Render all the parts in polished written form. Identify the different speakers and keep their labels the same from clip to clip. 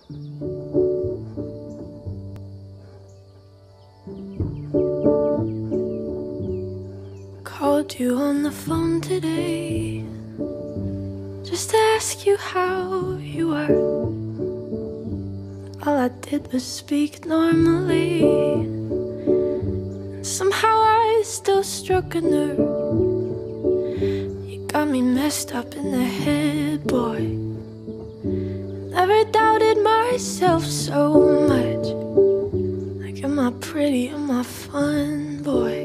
Speaker 1: Called you on the phone today just to ask you how you were. All I did was speak normally. Somehow I still struck a nerve. You got me messed up in the head, boy. Never doubted myself so much. Like, am I pretty, am I fun, boy?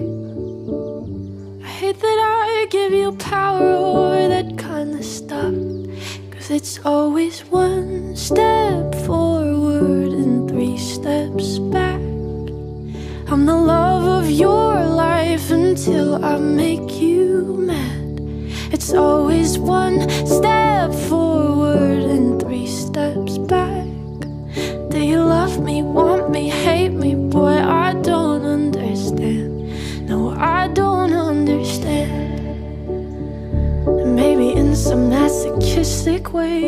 Speaker 1: I hate that I give you power over that kind of stuff, 'cause it's always one step forward and 3 steps back. I'm the love of your life until I make you mad. It's always one step forward and 3 steps back. Do you love me, want me, hate me? Boy, I don't understand. No, I don't understand. And maybe in some masochistic way,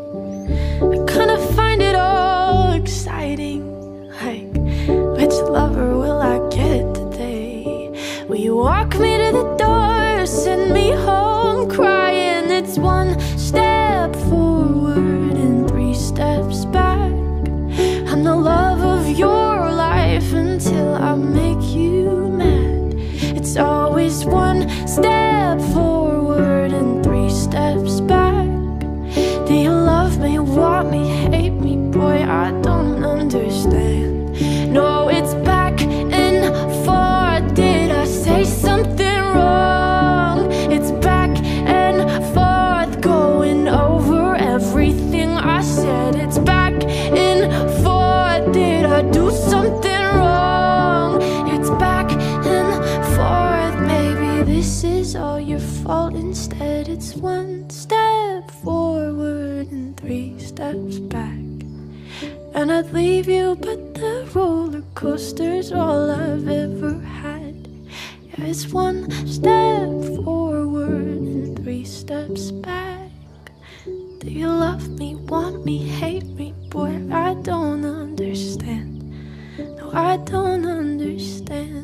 Speaker 1: I kinda find it all exciting. Like, which lover will I get today? Will you walk me to the door, send me home crying? It's one step forward and 3 steps back. I'm the love of your life until I make you mad. It's always one step forward and 3 steps back. Do you love me, want me, hate me? Boy, I don't understand. No, it's back and forth. Did I say something wrong? It's back and forth, going over everything I said. It's back and forth. Did I do something wrong? It's back and forth. Maybe this is all your fault. Instead, it's one step forward and 3 steps back. And I'd leave you, but the roller coaster's all I've ever had. Yeah, it's one step forward and 3 steps back. Do you love me, want me, hate me? Boy, I don't understand. No, I don't understand.